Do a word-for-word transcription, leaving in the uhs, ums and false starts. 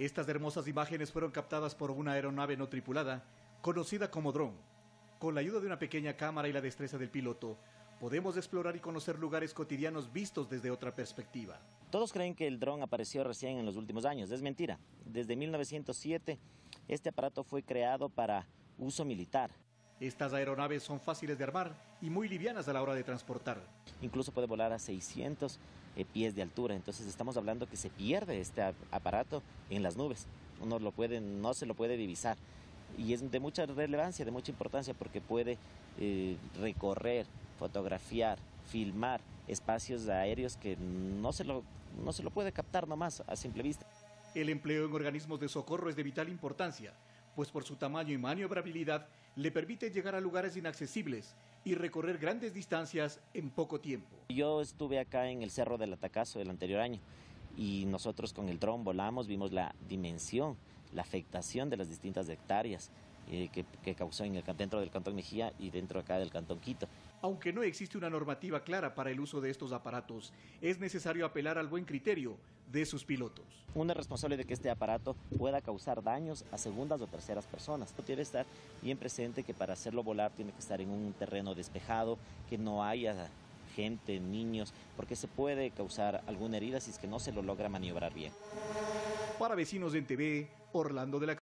Estas hermosas imágenes fueron captadas por una aeronave no tripulada, conocida como dron. Con la ayuda de una pequeña cámara y la destreza del piloto, podemos explorar y conocer lugares cotidianos vistos desde otra perspectiva. Todos creen que el dron apareció recién en los últimos años. Es mentira. Desde mil novecientos siete, este aparato fue creado para uso militar. Estas aeronaves son fáciles de armar y muy livianas a la hora de transportar. Incluso puede volar a seiscientos eh, pies de altura. Entonces estamos hablando que se pierde este aparato en las nubes. Uno lo puede, no se lo puede divisar. Y es de mucha relevancia, de mucha importancia, porque puede eh, recorrer, fotografiar, filmar espacios aéreos que no se lo, no se lo puede captar nomás a simple vista. El empleo en organismos de socorro es de vital importancia, pues por su tamaño y maniobrabilidad le permite llegar a lugares inaccesibles y recorrer grandes distancias en poco tiempo. Yo estuve acá en el Cerro del Atacazo el anterior año y nosotros con el dron volamos, vimos la dimensión, la afectación de las distintas hectáreas eh, que, que causó en el, dentro del Cantón Mejía y dentro acá del Cantón Quito. Aunque no existe una normativa clara para el uso de estos aparatos, es necesario apelar al buen criterio de sus pilotos. Uno es responsable de que este aparato pueda causar daños a segundas o terceras personas. Tiene que estar bien presente que para hacerlo volar tiene que estar en un terreno despejado, que no haya gente, niños, porque se puede causar alguna herida si es que no se lo logra maniobrar bien. Para Vecinos en T V, Orlando de la